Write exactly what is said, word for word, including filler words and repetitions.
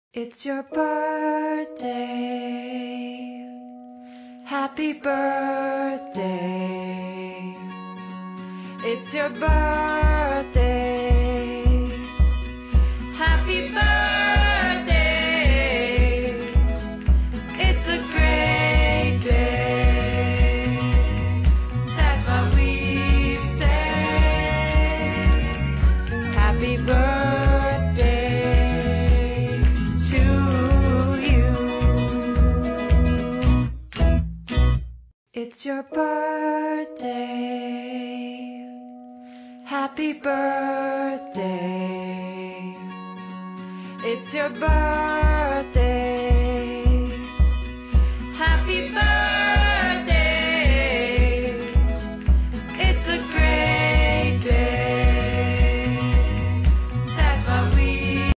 It's your birthday. Happy birthday. It's your birthday. Happy birthday. It's a great day. That's what we say. Happy birthday. It's your birthday. Happy birthday. It's your birthday.